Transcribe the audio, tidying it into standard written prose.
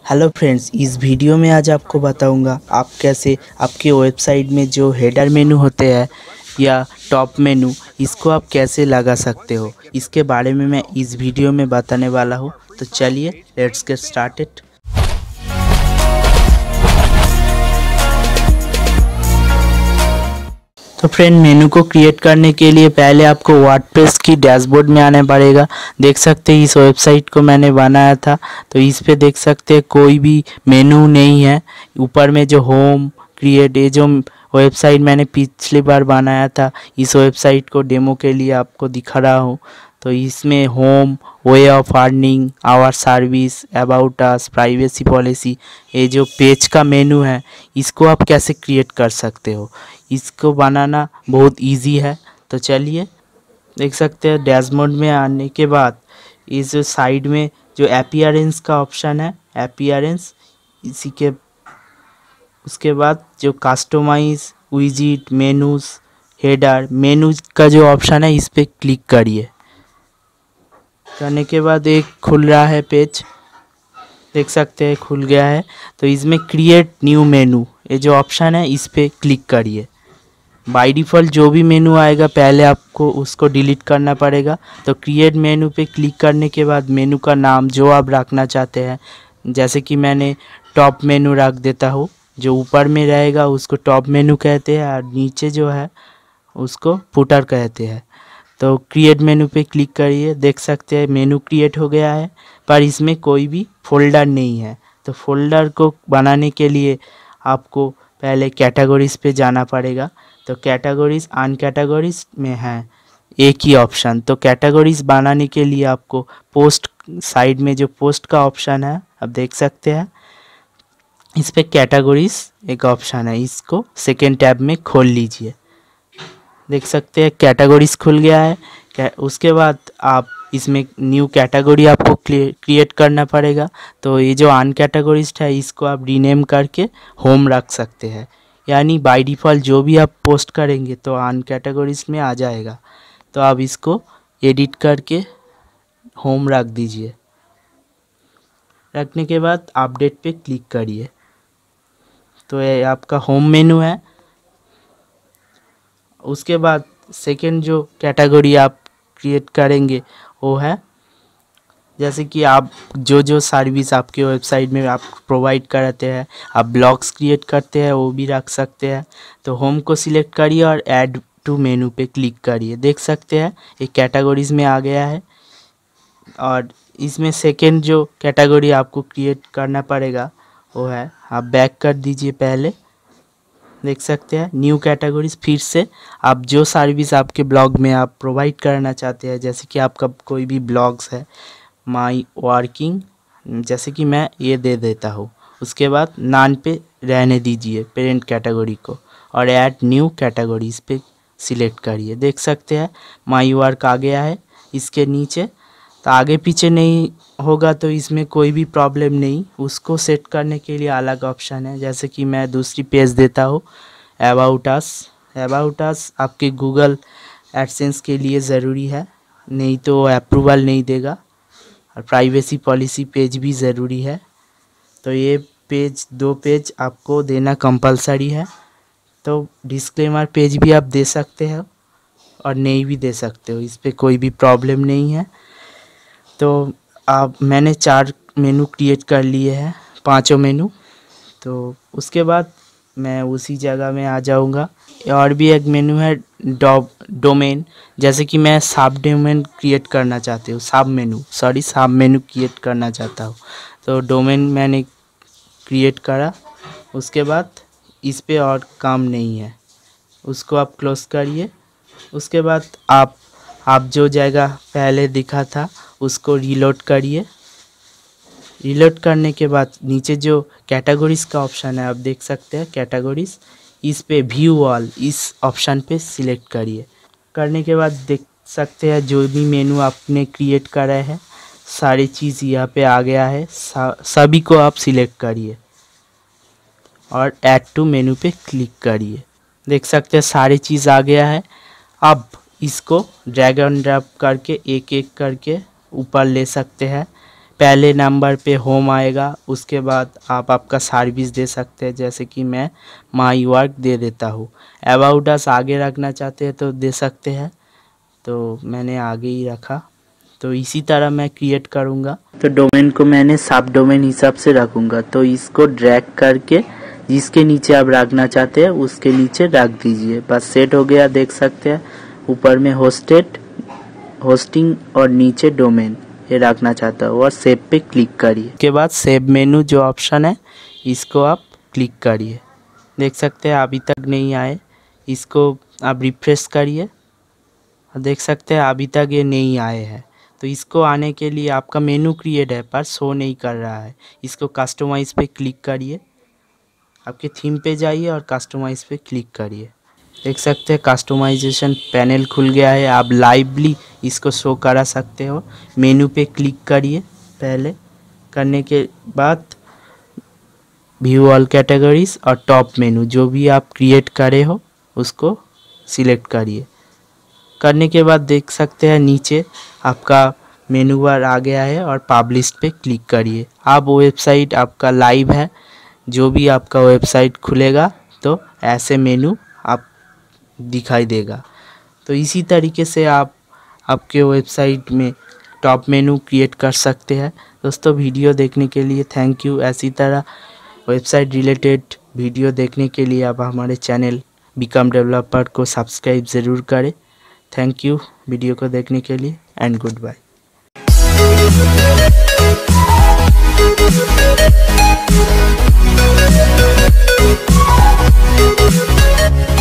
Hello friends, इस video में आज आपको बताऊंगा आप कैसे आपके वेबसाइट में जो हेडर मेनू होते हैं या टॉप मेनू, इसको आप कैसे लगा सकते हो। इसके बारे में मैं इस वीडियो में बताने वाला हूँ। तो चलिए लेट्स गेट स्टार्टेड। तो फ्रेंड, मेनू को क्रिएट करने के लिए पहले आपको वर्डप्रेस की डैशबोर्ड में आना पड़ेगा। देख सकते हैं इस वेबसाइट को मैंने बनाया था, तो इस पे देख सकते हैं कोई भी मेनू नहीं है। ऊपर में जो होम क्रिएट, ये जो वेबसाइट मैंने पिछली बार बनाया था, इस वेबसाइट को डेमो के लिए आपको दिखा रहा हूँ। तो इसमें home, way of earning, our service, about us, privacy policy, ये जो पेज का मेनू है इसको आप कैसे क्रिएट कर सकते हो, इसको बनाना बहुत इजी है। तो चलिए, देख सकते हैं डैशबोर्ड में आने के बाद इस साइड में जो अपीयरेंस का ऑप्शन है, अपीयरेंस, इसी के उसके बाद जो कस्टमाइज, विजिट, मेनूज, हेडर, मेनूज का जो ऑप्शन है इस पर क्लिक करिए। करने के बाद एक खुल रहा है पेज, देख सकते हैं खुल गया है। तो इसमें क्रिएट न्यू मेनू, ये जो ऑप्शन है इस पर क्लिक करिए। बाय डिफ़ॉल्ट जो भी मेनू आएगा पहले आपको उसको डिलीट करना पड़ेगा। तो क्रिएट मेनू पे क्लिक करने के बाद मेनू का नाम जो आप रखना चाहते हैं, जैसे कि मैंने टॉप मेनू रख देता हूँ। जो ऊपर में रहेगा उसको टॉप मेनू कहते हैं और नीचे जो है उसको फुटर कहते हैं। तो क्रिएट मेनू पे क्लिक करिए। देख सकते हैं मेनू क्रिएट हो गया है, पर इसमें कोई भी फोल्डर नहीं है। तो फोल्डर को बनाने के लिए आपको पहले कैटेगरीज पे जाना पड़ेगा। तो कैटेगरीज अन कैटेगरीज में है एक ही ऑप्शन। तो कैटेगरीज बनाने के लिए आपको पोस्ट साइड में जो पोस्ट का ऑप्शन है, आप देख सकते हैं इस पे कैटेगरीज एक ऑप्शन है, इसको सेकेंड टैब में खोल लीजिए। देख सकते हैं कैटेगरीज खुल गया है। उसके बाद आप इसमें न्यू कैटेगरी आपको क्रिएट करना पड़ेगा। तो ये जो अन कैटेगरीज है इसको आप रीनेम करके होम रख सकते हैं, यानी बाय डिफ़ॉल्ट जो भी आप पोस्ट करेंगे तो अन कैटेगरीज में आ जाएगा। तो आप इसको एडिट करके होम रख दीजिए। रखने के बाद अपडेट पे क्लिक करिए। तो ये आपका होम मेनू है। उसके बाद सेकेंड जो कैटेगरी आप क्रिएट करेंगे वो है, जैसे कि आप जो सर्विस आपके वेबसाइट में आप प्रोवाइड कराते हैं, आप ब्लॉग्स क्रिएट करते हैं, वो भी रख सकते हैं। तो होम को सिलेक्ट करिए और ऐड टू मेनू पे क्लिक करिए। देख सकते हैं एक कैटेगरीज में आ गया है। और इसमें सेकेंड जो कैटेगरी आपको क्रिएट करना पड़ेगा वो है, आप बैक कर दीजिए पहले। देख सकते हैं न्यू कैटेगरीज, फिर से आप जो सर्विस आपके ब्लॉग में आप प्रोवाइड करना चाहते हैं, जैसे कि आपका कोई भी ब्लॉग्स है, माई वर्किंग, जैसे कि मैं ये दे देता हूँ। उसके बाद नान पे रहने दीजिए पेरेंट कैटेगरी को और ऐड न्यू कैटेगरीज पे सिलेक्ट करिए। देख सकते हैं माई वर्क आ गया है इसके नीचे। तो आगे पीछे नहीं होगा तो इसमें कोई भी प्रॉब्लम नहीं, उसको सेट करने के लिए अलग ऑप्शन है। जैसे कि मैं दूसरी पेज देता हूँ, अबाउट अस। अबाउट अस आपके गूगल एडसेंस के लिए ज़रूरी है, नहीं तो अप्रूवल नहीं देगा। और प्राइवेसी पॉलिसी पेज भी ज़रूरी है। तो ये पेज, दो पेज आपको देना कंपलसरी है। तो डिस्क्लेमर पेज भी आप दे सकते हो और नहीं भी दे सकते हो, इस पर कोई भी प्रॉब्लम नहीं है। तो मैंने 4 मेनू क्रिएट कर लिए हैं, 5 मेनू। तो उसके बाद मैं उसी जगह में आ जाऊंगा। और भी एक मेनू है डोमेन, जैसे कि मैं सब डोमेन क्रिएट करना चाहती हूँ, सब मेनू क्रिएट करना चाहता हूँ। तो डोमेन मैंने क्रिएट करा। उसके बाद इस पे और काम नहीं है, उसको आप क्लोज करिए। उसके बाद आप जो जगह पहले दिखा था उसको रीलोड करिए। रीलोड करने के बाद नीचे जो कैटेगरीज का ऑप्शन है, आप देख सकते हैं कैटेगरीज, इस पे व्यू ऑल, इस ऑप्शन पे सिलेक्ट करिए। करने के बाद देख सकते हैं जो भी मेनू आपने क्रिएट करा है सारी चीज़ यहाँ पे आ गया है। सभी को आप सिलेक्ट करिए और ऐड टू मेनू पे क्लिक करिए। देख सकते हैं सारी चीज़ आ गया है। अब इसको ड्रैग एंड ड्रॉप करके एक एक करके ऊपर ले सकते हैं। पहले नंबर पे होम आएगा, उसके बाद आप आपका सर्विस दे सकते हैं, जैसे कि मैं माई वर्क दे देता हूँ। अबाउट अस आगे रखना चाहते हैं तो दे सकते हैं, तो मैंने आगे ही रखा। तो इसी तरह मैं क्रिएट करूँगा। तो डोमेन को मैंने सब डोमेन हिसाब से रखूँगा, तो इसको ड्रैग करके जिसके नीचे आप रखना चाहते हैं उसके नीचे रख दीजिए। बस सेट हो गया, देख सकते हैं ऊपर में होस्टिंग और नीचे डोमेन ये रखना चाहता हूँ, और सेव पे क्लिक करिए। उसके बाद सेव मेनू जो ऑप्शन है इसको आप क्लिक करिए। देख सकते हैं अभी तक नहीं आए, इसको आप रिफ्रेश करिए, देख सकते हैं अभी तक ये नहीं आए हैं। तो इसको आने के लिए आपका मेनू क्रिएट है पर शो नहीं कर रहा है, इसको कस्टमाइज़ पे क्लिक करिए, आपके थीम पे जाइए और कस्टमाइज़ पे क्लिक करिए। देख सकते हैं कस्टमाइजेशन पैनल खुल गया है, आप लाइवली इसको शो करा सकते हो। मेनू पे क्लिक करिए, पहले करने के बाद व्यू ऑल कैटेगरीज और टॉप मेनू जो भी आप क्रिएट करे हो उसको सिलेक्ट करिए। करने के बाद देख सकते हैं नीचे आपका मेनू बार आ गया है और पब्लिश पे क्लिक करिए। अब वेबसाइट आपका लाइव है, जो भी आपका वेबसाइट खुलेगा तो ऐसे मेनू आप दिखाई देगा। तो इसी तरीके से आप आपके वेबसाइट में टॉप मेनू क्रिएट कर सकते हैं। दोस्तों वीडियो देखने के लिए थैंक यू। ऐसी तरह वेबसाइट रिलेटेड वीडियो देखने के लिए आप हमारे चैनल बिकम डेवलपर को सब्सक्राइब ज़रूर करें। थैंक यू वीडियो को देखने के लिए एंड गुड बाय।